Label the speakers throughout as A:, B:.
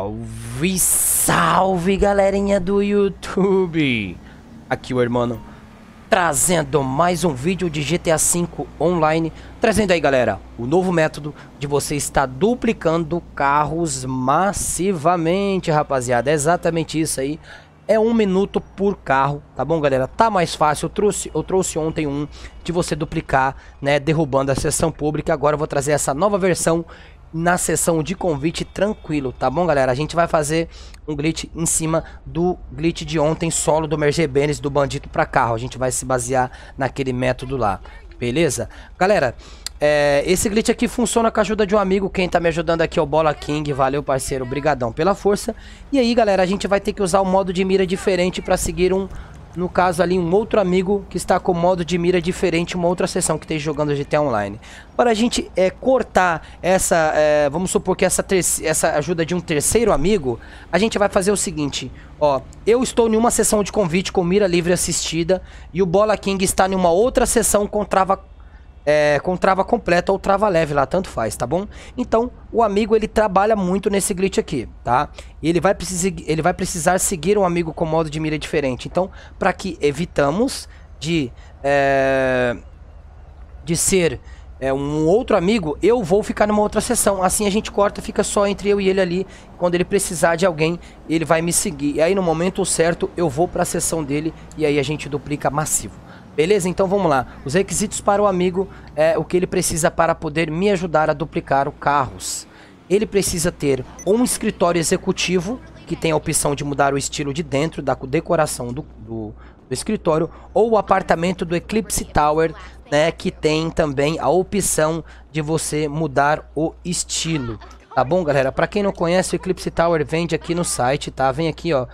A: Salve, salve galerinha do YouTube! Aqui o Hermano, trazendo mais um vídeo de GTA V Online. Trazendo aí galera, o novo método de você estar duplicando carros massivamente, rapaziada. É exatamente isso aí. É 1 minuto por carro, tá bom galera? Tá mais fácil, eu trouxe ontem um de você duplicar, né, derrubando a sessão pública. Agora eu vou trazer essa nova versão na sessão de convite tranquilo, tá bom galera? A gente vai fazer um glitch em cima do glitch de ontem, solo do Mercedes do bandido para carro. A gente vai se basear naquele método lá, beleza? Galera, esse glitch aqui funciona com a ajuda de um amigo. Quem tá me ajudando aqui é o Bola King. Valeu parceiro, brigadão pela força. E aí galera, a gente vai ter que usar um modo de mira diferente para seguir no caso ali, um outro amigo que está com modo de mira diferente, uma outra sessão que esteja jogando GTA Online. Para a gente cortar essa, vamos supor que essa ajuda de um terceiro amigo, a gente vai fazer o seguinte, ó. Eu estou em uma sessão de convite com mira livre assistida e o Bola King está em uma outra sessão com trava completa ou trava leve lá, tanto faz, tá bom? Então, o amigo ele trabalha muito nesse glitch aqui, tá? E ele vai precisar seguir um amigo com modo de mira diferente. Então, para que evitamos de ser um outro amigo, eu vou ficar numa outra sessão. Assim a gente corta, fica só entre eu e ele ali. Quando ele precisar de alguém, ele vai me seguir. E aí no momento certo, eu vou para a sessão dele e aí a gente duplica massivo. Beleza? Então vamos lá. Os requisitos para o amigo é o que ele precisa para poder me ajudar a duplicar os carros. Ele precisa ter um escritório executivo, que tem a opção de mudar o estilo de dentro, da decoração do escritório, ou o apartamento do Eclipse Tower, né, que tem também a opção de você mudar o estilo. Tá bom, galera? Para quem não conhece, o Eclipse Tower vende aqui no site, tá? Vem aqui, ó.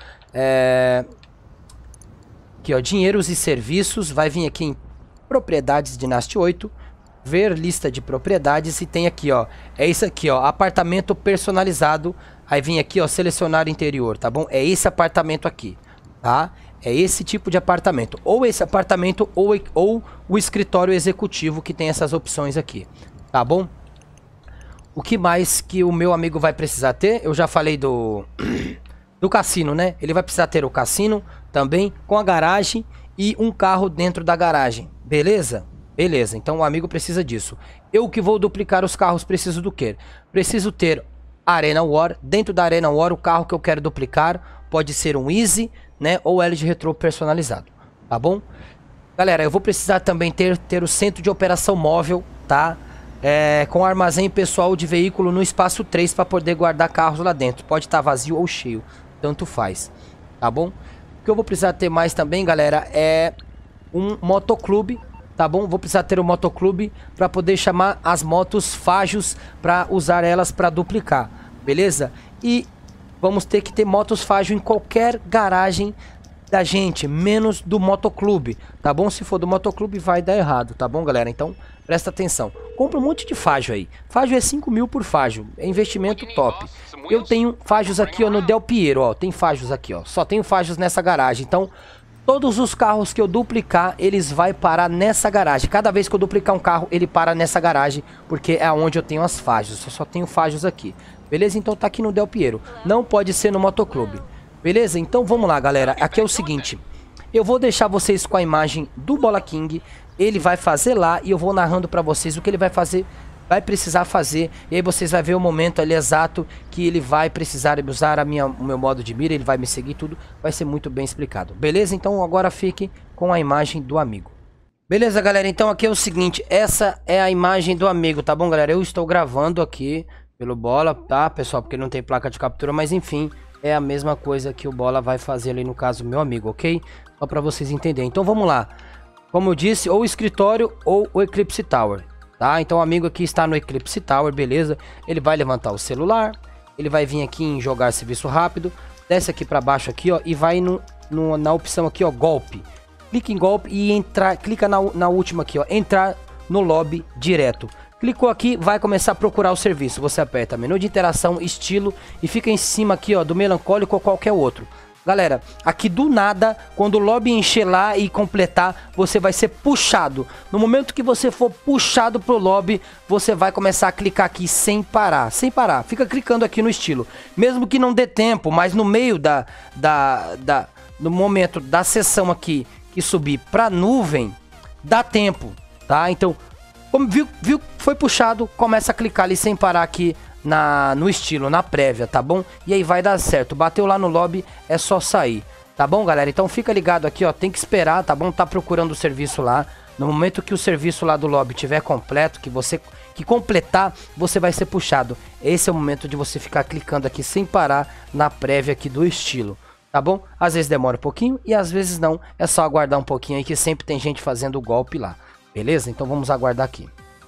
A: Aqui, ó, dinheiros e serviços, vai vir aqui em propriedades Dynasty 8, ver lista de propriedades e tem aqui, ó, é isso aqui, ó, apartamento personalizado. Aí vem aqui, ó, selecionar interior, tá bom? É esse apartamento aqui, tá? É esse tipo de apartamento, ou esse apartamento ou o escritório executivo que tem essas opções aqui, tá bom? O que mais que o meu amigo vai precisar ter? Eu já falei do cassino, né? Ele vai precisar ter o cassino também, com a garagem e um carro dentro da garagem, beleza? Beleza, então o amigo precisa disso. Eu que vou duplicar os carros preciso do quê? Preciso ter Arena War. Dentro da Arena War, o carro que eu quero duplicar pode ser um Easy, né? Ou LG Retro personalizado, tá bom? Galera, eu vou precisar também ter o centro de operação móvel, tá? Com armazém pessoal de veículo no espaço 3 para poder guardar carros lá dentro. Pode estar vazio ou cheio, tanto faz, tá bom? O que eu vou precisar ter mais também, galera, é um motoclube, tá bom? Vou precisar ter um motoclube para poder chamar as motos Fajos para usar elas para duplicar, beleza? E vamos ter que ter motos Fajo em qualquer garagem da gente, menos do motoclube, tá bom? Se for do motoclube vai dar errado, tá bom, galera? Então presta atenção. Compra um monte de Fajo aí. Fajo é 5 mil por Fajo, é investimento top. Eu tenho Fajos aqui, ó, no Del Piero, ó, tem Fajos aqui, ó. Só tenho Fajos nessa garagem, então todos os carros que eu duplicar, eles vai parar nessa garagem. Cada vez que eu duplicar um carro, ele para nessa garagem, porque é onde eu tenho as Fajos. Eu só tenho Fajos aqui, beleza? Então tá aqui no Del Piero. Não pode ser no motoclube. Beleza? Então vamos lá, galera. Aqui é o seguinte. Eu vou deixar vocês com a imagem do Bola King. Ele vai fazer lá e eu vou narrando pra vocês o que ele vai fazer, vai precisar fazer. E aí vocês vão ver o momento ali exato que ele vai precisar usar o meu modo de mira. Ele vai me seguir, tudo vai ser muito bem explicado. Beleza? Então agora fique com a imagem do amigo. Beleza, galera? Então aqui é o seguinte. Essa é a imagem do amigo, tá bom, galera? Eu estou gravando aqui pelo Bola, tá, pessoal? Porque não tem placa de captura, mas enfim... É a mesma coisa que o Bola vai fazer ali no caso meu amigo, ok? Só para vocês entenderem. Então vamos lá. Como eu disse, ou o escritório ou o Eclipse Tower, tá? Então o amigo aqui está no Eclipse Tower, beleza? Ele vai levantar o celular, ele vai vir aqui em jogar serviço rápido, desce aqui para baixo aqui, ó, e vai na opção aqui, ó, golpe. Clica em golpe e entrar, clica na última aqui, ó, entrar no lobby direto. Clicou aqui, vai começar a procurar o serviço. Você aperta menu de interação, estilo e fica em cima aqui, ó, do melancólico ou qualquer outro. Galera, aqui do nada, quando o lobby encher lá e completar, você vai ser puxado. No momento que você for puxado pro lobby, você vai começar a clicar aqui sem parar. Sem parar, fica clicando aqui no estilo. Mesmo que não dê tempo, mas no meio no momento da sessão aqui, que subir pra nuvem, dá tempo, tá? Então, como viu, foi puxado, começa a clicar ali sem parar aqui no estilo, na prévia, tá bom? E aí vai dar certo, bateu lá no lobby, é só sair, tá bom, galera? Então fica ligado aqui, ó, tem que esperar, tá bom? Tá procurando o serviço lá, no momento que o serviço lá do lobby tiver completo, que completar, você vai ser puxado. Esse é o momento de você ficar clicando aqui sem parar na prévia aqui do estilo, tá bom? Às vezes demora um pouquinho e às vezes não, é só aguardar um pouquinho aí que sempre tem gente fazendo o golpe lá, beleza? Então vamos aguardar aqui.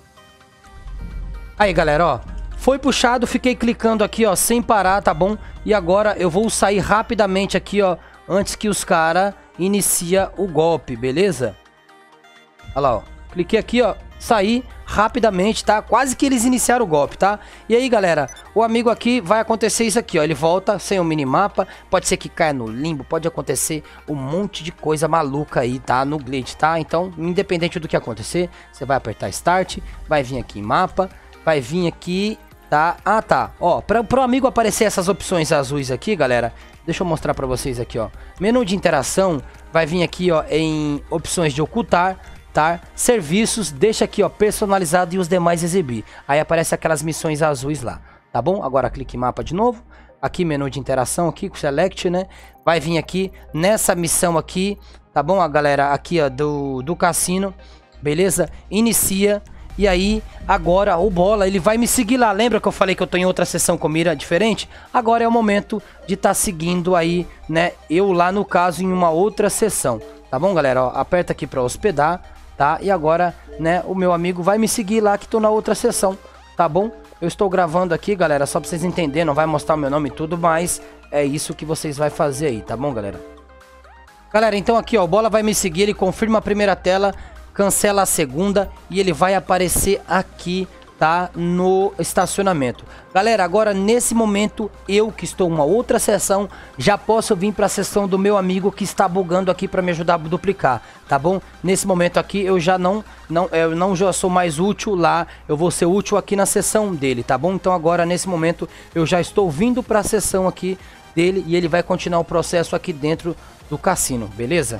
A: Aí, galera, ó, foi puxado, fiquei clicando aqui, ó, sem parar, tá bom? E agora eu vou sair rapidamente aqui, ó, antes que os caras iniciem o golpe, beleza? Olha lá, ó, cliquei aqui, ó, saí rapidamente, tá? Quase que eles iniciaram o golpe, tá? E aí, galera, o amigo aqui vai acontecer isso aqui, ó, ele volta sem o minimapa, pode ser que caia no limbo, pode acontecer um monte de coisa maluca aí, tá? No glitch, tá? Então, independente do que acontecer, você vai apertar Start, vai vir aqui em mapa, vai vir aqui, tá? Ah, tá. Ó, pro amigo aparecer essas opções azuis aqui, galera, deixa eu mostrar pra vocês aqui, ó. Menu de interação, vai vir aqui, ó, em opções de ocultar, tá? Serviços, deixa aqui, ó, personalizado e os demais exibir. Aí aparece aquelas missões azuis lá, tá bom? Agora clique em mapa de novo. Aqui, menu de interação aqui, com select, né? Vai vir aqui nessa missão aqui, tá bom? A galera aqui, ó, do cassino, beleza? Inicia. E aí, agora o Bola, ele vai me seguir lá. Lembra que eu falei que eu tô em outra sessão com mira diferente? Agora é o momento de estar seguindo aí, né? Eu lá, no caso, em uma outra sessão. Tá bom, galera? Ó, aperta aqui pra hospedar, tá? E agora, né, o meu amigo vai me seguir lá que tô na outra sessão, tá bom? Eu estou gravando aqui, galera, só pra vocês entenderem. Não vai mostrar o meu nome e tudo, mas é isso que vocês vão fazer aí, tá bom, galera? Galera, então aqui, ó, o Bola vai me seguir, ele confirma a primeira tela, cancela a segunda e ele vai aparecer aqui, tá? No estacionamento. Galera, agora nesse momento, eu que estou em uma outra sessão, já posso vir para a sessão do meu amigo que está bugando aqui para me ajudar a duplicar, tá bom? Nesse momento aqui eu já eu já sou mais útil lá, eu vou ser útil aqui na sessão dele, tá bom? Então agora nesse momento eu já estou vindo para a sessão aqui dele e ele vai continuar o processo aqui dentro do cassino, beleza?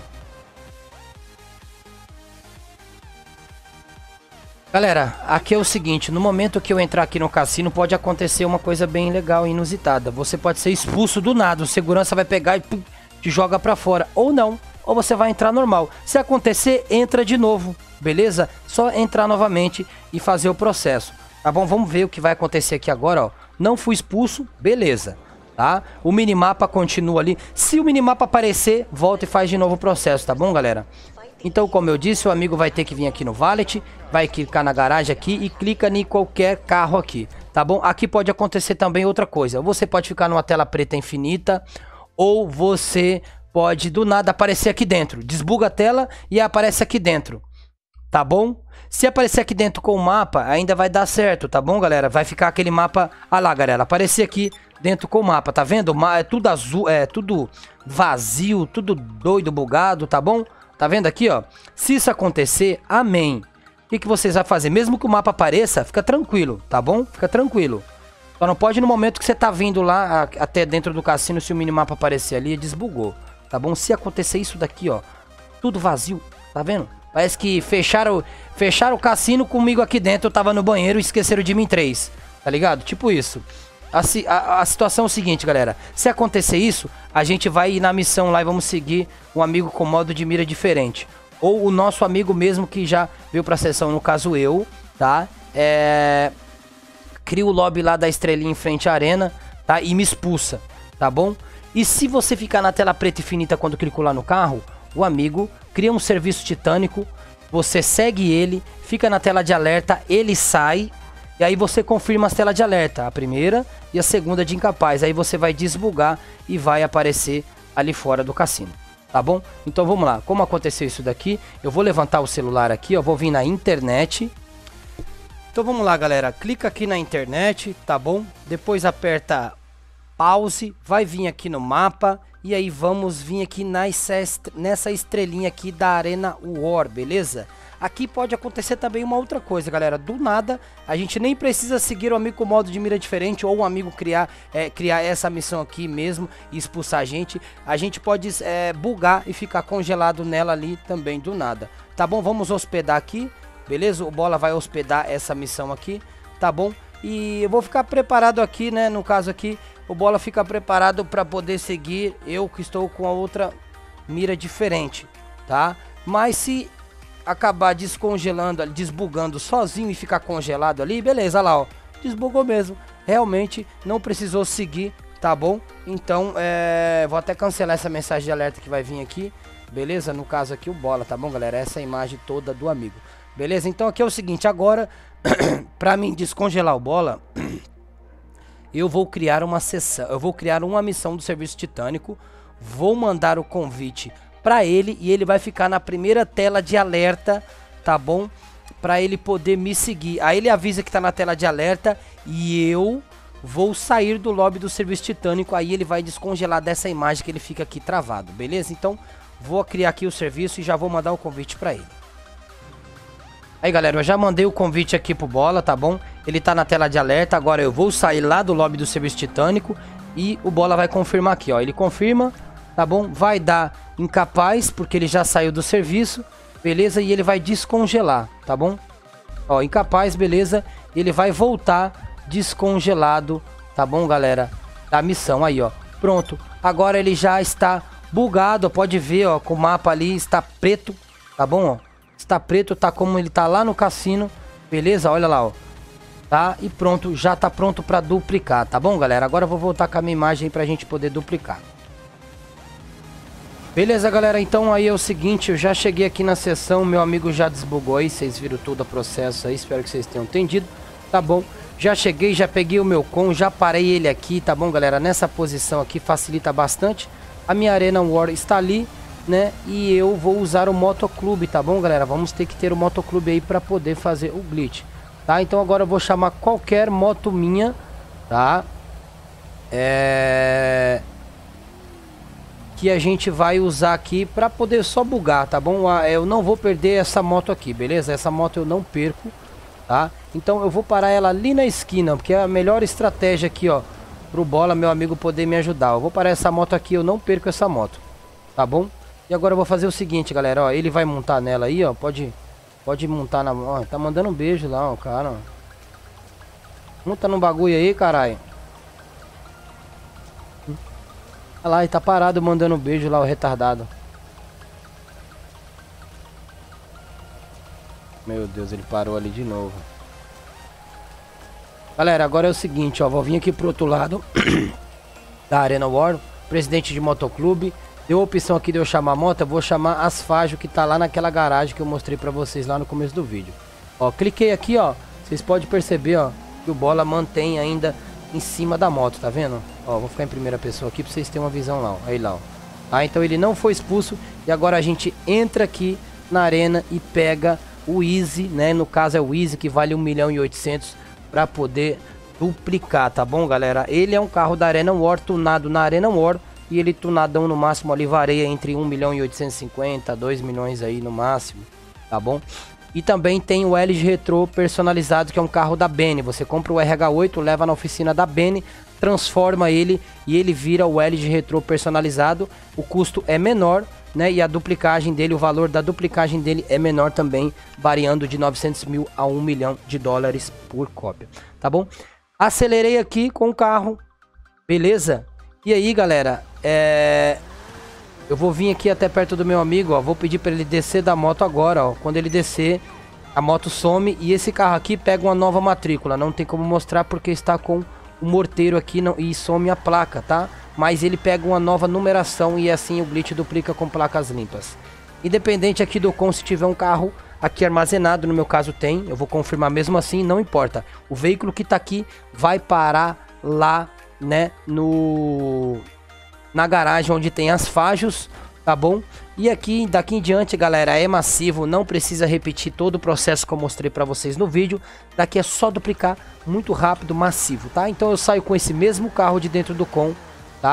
A: Galera, aqui é o seguinte, no momento que eu entrar aqui no cassino pode acontecer uma coisa bem legal e inusitada. Você pode ser expulso do nada, o segurança vai pegar e te joga pra fora. Ou não, ou você vai entrar normal. Se acontecer, entra de novo, beleza? Só entrar novamente e fazer o processo. Tá bom? Vamos ver o que vai acontecer aqui agora, ó. Não fui expulso, beleza, tá? O minimapa continua ali. Se o minimapa aparecer, volta e faz de novo o processo, tá bom, galera? Então, como eu disse, o amigo vai ter que vir aqui no Valet, vai clicar na garagem aqui e clica em qualquer carro aqui, tá bom? Aqui pode acontecer também outra coisa. Você pode ficar numa tela preta infinita ou você pode do nada aparecer aqui dentro. Desbuga a tela e aparece aqui dentro, tá bom? Se aparecer aqui dentro com o mapa, ainda vai dar certo, tá bom, galera? Vai ficar aquele mapa... Ah lá, galera, aparecer aqui dentro com o mapa, tá vendo? É tudo azul, é tudo vazio, tudo doido, bugado, tá bom? Tá vendo aqui, ó? Se isso acontecer, amém. O que vocês vão fazer? Mesmo que o mapa apareça, fica tranquilo, tá bom? Fica tranquilo. Só não pode no momento que você tá vindo lá até dentro do cassino, se o minimapa aparecer ali, desbugou, tá bom? Se acontecer isso daqui, ó, tudo vazio, tá vendo? Parece que fecharam o cassino comigo aqui dentro, eu tava no banheiro e esqueceram de mim 3, tá ligado? Tipo isso. A situação é o seguinte, galera. Se acontecer isso, a gente vai ir na missão lá e vamos seguir um amigo com modo de mira diferente. Ou o nosso amigo mesmo que já veio pra sessão, no caso eu, tá? Cria o lobby lá da estrelinha em frente à arena, tá? E me expulsa, tá bom? E se você ficar na tela preta infinita quando clicou lá no carro, o amigo cria um serviço titânico, você segue ele, fica na tela de alerta, ele sai... E aí você confirma as telas de alerta, a primeira e a segunda de incapaz. Aí você vai desbugar e vai aparecer ali fora do cassino, tá bom? Então vamos lá, como aconteceu isso daqui? Eu vou levantar o celular aqui, ó, vou vir na internet. Então vamos lá, galera, clica aqui na internet, tá bom? Depois aperta pause, vai vir aqui no mapa E aí vamos vir aqui nessa estrelinha aqui da Arena War, beleza? Aqui pode acontecer também uma outra coisa, galera. Do nada, a gente nem precisa seguir o amigo com modo de mira diferente ou o amigo criar essa missão aqui mesmo e expulsar a gente. A gente pode bugar e ficar congelado nela ali também do nada. Tá bom? Vamos hospedar aqui, beleza? O Bola vai hospedar essa missão aqui, tá bom? E eu vou ficar preparado aqui, né? No caso aqui, o Bola fica preparado para poder seguir eu que estou com a outra mira diferente, tá? Mas se acabar descongelando, desbugando sozinho e ficar congelado ali, beleza, lá ó, desbugou mesmo, realmente não precisou seguir, tá bom? Então, vou até cancelar essa mensagem de alerta que vai vir aqui, beleza? No caso aqui o Bola, tá bom, galera? Essa é a imagem toda do amigo, beleza? Então aqui é o seguinte, agora, pra mim descongelar o Bola, eu vou criar uma sessão, eu vou criar uma missão do Serviço Titânico, vou mandar o convite pra ele e ele vai ficar na primeira tela de alerta, tá bom? Pra ele poder me seguir. Aí ele avisa que tá na tela de alerta e eu vou sair do lobby do Serviço Titânico. Aí ele vai descongelar dessa imagem que ele fica aqui travado, beleza? Então vou criar aqui o serviço e já vou mandar o convite pra ele. Aí galera, eu já mandei o convite aqui pro Bola, tá bom? Ele tá na tela de alerta, agora eu vou sair lá do lobby do Serviço Titânico e o Bola vai confirmar aqui, ó. Ele confirma, tá bom? Vai dar incapaz, porque ele já saiu do serviço, beleza? E ele vai descongelar, tá bom? Ó, incapaz, beleza? Ele vai voltar descongelado, tá bom, galera? Da missão, aí, ó. Pronto. Agora ele já está bugado, ó. Pode ver, ó, com o mapa ali está preto, tá bom, ó? Está preto, tá como ele tá lá no cassino, beleza? Olha lá, ó. Tá? E pronto, já tá pronto pra duplicar, tá bom, galera? Agora eu vou voltar com a minha imagem aí pra gente poder duplicar. Beleza, galera, então aí é o seguinte, eu já cheguei aqui na sessão, meu amigo já desbugou aí, vocês viram todo o processo aí, espero que vocês tenham entendido, tá bom? Já cheguei, já peguei o meu com, já parei ele aqui, tá bom, galera? Nessa posição aqui facilita bastante, a minha Arena War está ali, né? E eu vou usar o Motoclube, tá bom, galera? Vamos ter que ter o Motoclube aí pra poder fazer o glitch, tá? Então agora eu vou chamar qualquer moto minha, tá? Que a gente vai usar aqui pra poder só bugar, tá bom? Eu não vou perder essa moto aqui, beleza? Essa moto eu não perco, tá? Então eu vou parar ela ali na esquina, porque é a melhor estratégia aqui, ó, pro Bola, meu amigo, poder me ajudar. Eu vou parar essa moto aqui, eu não perco essa moto, tá bom? E agora eu vou fazer o seguinte, galera, ó, ele vai montar nela aí, ó, pode montar na... Ó, tá mandando um beijo lá, ó, cara, ó. Monta no bagulho aí, caralho. Olha lá, ele tá parado mandando um beijo lá, o retardado. Meu Deus, ele parou ali de novo. Galera, agora é o seguinte, ó, vou vir aqui pro outro lado da Arena War, presidente de motoclube. Deu a opção aqui de eu chamar a moto, eu vou chamar Asfágio, que tá lá naquela garagem que eu mostrei pra vocês lá no começo do vídeo. Ó, cliquei aqui, ó, vocês podem perceber, ó, que o Bola mantém ainda em cima da moto, tá vendo? Ó, vou ficar em primeira pessoa aqui pra vocês terem uma visão lá, ó, aí lá, ó. Tá, então ele não foi expulso e agora a gente entra aqui na arena e pega o Easy, né? No caso é o Easy, que vale 1.800.000 pra poder duplicar, tá bom, galera? Ele é um carro da Arena War, tunado na Arena War. E ele tunadão no máximo ali varia entre 1.850.000, 2 milhões aí no máximo, tá bom? E também tem o LG Retro personalizado, que é um carro da Bene. Você compra o RH8, leva na oficina da Bene, transforma ele e ele vira o LG Retro personalizado. O custo é menor, né? E a duplicagem dele, o valor da duplicagem dele é menor também, variando de 900.000 a 1 milhão de dólares por cópia, tá bom? Acelerei aqui com o carro, beleza? E aí, galera, eu vou vir aqui até perto do meu amigo, ó. Vou pedir para ele descer da moto agora, ó. Quando ele descer, a moto some e esse carro aqui pega uma nova matrícula. Não tem como mostrar porque está com o morteiro aqui e some a placa, tá? Mas ele pega uma nova numeração e assim o glitch duplica com placas limpas. Independente aqui do com, se tiver um carro aqui armazenado, no meu caso tem, eu vou confirmar mesmo assim, não importa. O veículo que tá aqui vai parar lá, né, na garagem onde tem as fajos, tá bom? E aqui, daqui em diante, galera, é massivo, não precisa repetir todo o processo que eu mostrei pra vocês no vídeo. Daqui é só duplicar, muito rápido, massivo, tá? Então eu saio com esse mesmo carro de dentro do com, tá?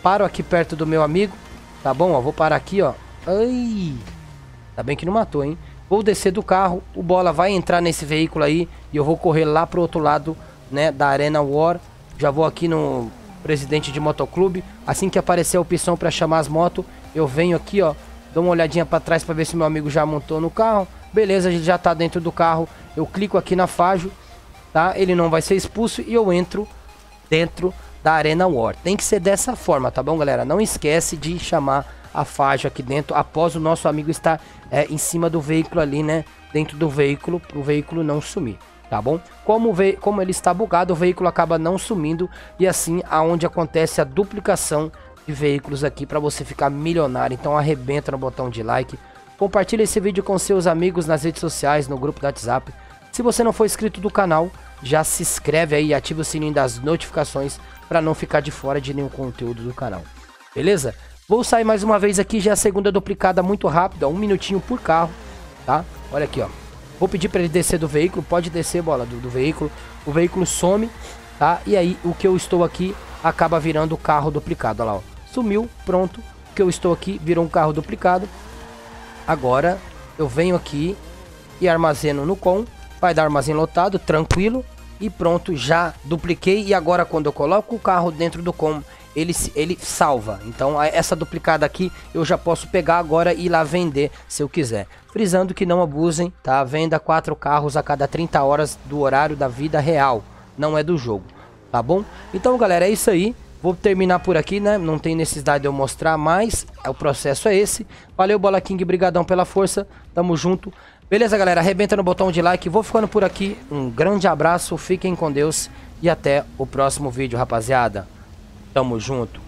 A: paro aqui perto do meu amigo, tá bom? Ó, vou parar aqui, ó. Ai, tá bem que não matou, hein? Vou descer do carro, o Bola vai entrar nesse veículo aí e eu vou correr lá pro outro lado, né, da Arena War. Já vou aqui no presidente de motoclube. Assim que aparecer a opção para chamar as motos, eu venho aqui, ó, dou uma olhadinha para trás para ver se meu amigo já montou no carro. Beleza, ele já tá dentro do carro. Eu clico aqui na Fajo, tá? Ele não vai ser expulso e eu entro dentro da Arena War. Tem que ser dessa forma, tá bom, galera? Não esquece de chamar a Fajo aqui dentro após o nosso amigo estar em cima do veículo ali, né? Dentro do veículo, para o veículo não sumir, tá bom? Como ele está bugado, o veículo acaba não sumindo e assim aonde acontece a duplicação de veículos aqui para você ficar milionário. Então arrebenta no botão de like, compartilha esse vídeo com seus amigos nas redes sociais, no grupo do WhatsApp. Se você não for inscrito do canal, já se inscreve aí e ativa o sininho das notificações para não ficar de fora de nenhum conteúdo do canal, beleza? Vou sair mais uma vez aqui, já a segunda duplicada muito rápida, 1 minutinho por carro, tá? Olha aqui, ó. Vou pedir para ele descer do veículo, pode descer, Bola, do veículo. O veículo some, tá? E aí o que eu estou aqui acaba virando o carro duplicado, olha lá, ó. Sumiu, pronto. O que eu estou aqui virou um carro duplicado. Agora eu venho aqui e armazeno no com, vai dar armazém lotado, tranquilo. E pronto, já dupliquei. E agora quando eu coloco o carro dentro do com, ele salva. Então essa duplicada aqui eu já posso pegar agora e ir lá vender se eu quiser. Frisando que não abusem, tá? Venda 4 carros a cada 30 horas do horário da vida real, não é do jogo, tá bom? Então galera, é isso aí. Vou terminar por aqui, né? Não tem necessidade de eu mostrar, mas o processo é esse. Valeu, Bola King, brigadão pela força, tamo junto. Beleza, galera? Arrebenta no botão de like. Vou ficando por aqui. Um grande abraço, fiquem com Deus e até o próximo vídeo, rapaziada. Tamo junto.